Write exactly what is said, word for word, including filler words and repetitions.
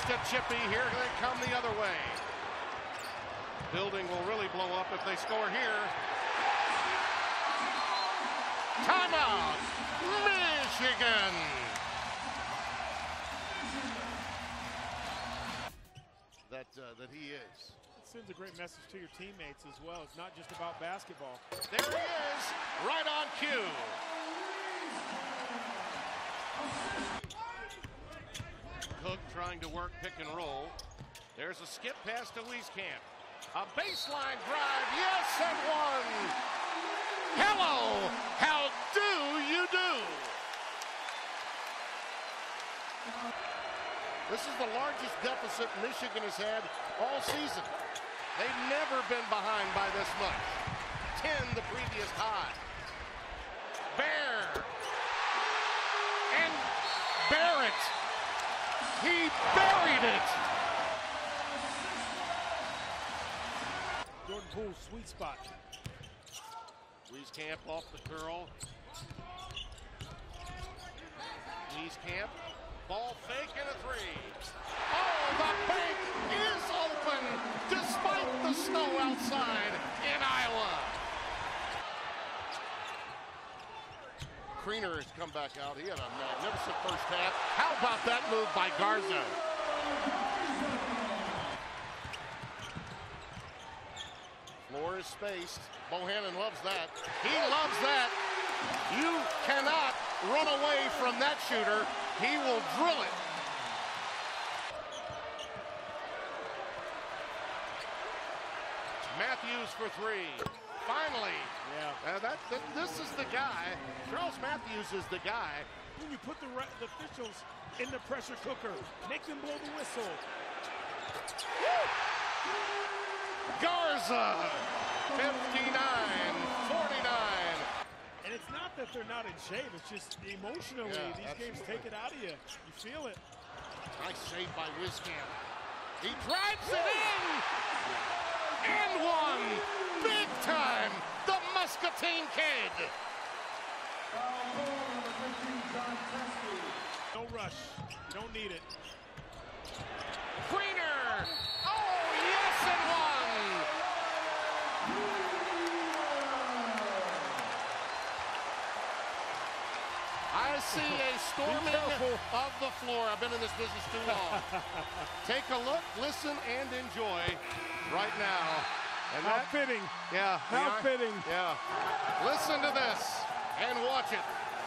to Chippy. Here they come the other way. Building will really blow up if they score here. Timeout, Michigan. That uh, that he is. It sends a great message to your teammates as well. It's not just about basketball. There he is, right on cue. Cook trying to work pick and roll. There's a skip pass to Wieskamp. A baseline drive, yes, and one. Hello, how do you do? This is the largest deficit Michigan has had all season. They've never been behind by this much. ten the previous high. Bear. And Barrett. He buried it. Jordan Poole's sweet spot. Wieskamp off the curl. Wieskamp, ball fake and a three. Oh, the bank is open despite the snow outside in Iowa. Kriener has come back out. He had a magnificent first half. How about that move by Garza? Floor is spaced. Bohannon loves that. He loves that. You cannot run away from that shooter. He will drill it. Matthews for three. Finally. Yeah. Uh, that, that, this is the guy. Charles Matthews is the guy. When you put the, the officials in the pressure cooker, make them blow the whistle. Woo! Garza, fifty-nine forty-nine. And it's not that they're not in shape, it's just emotionally, Yeah, these absolutely. games take it out of you. You feel it. Nice save by Wieskamp. He drives it in! And one! Big time! The Muscatine Kid! No rush. You don't need it. Kriener! Oh, yes, and one! I see a storming of the floor. I've been in this business too long. Take a look, listen, and enjoy right now. And How that, fitting. Yeah. How yeah, fitting. Yeah. Listen to this and watch it.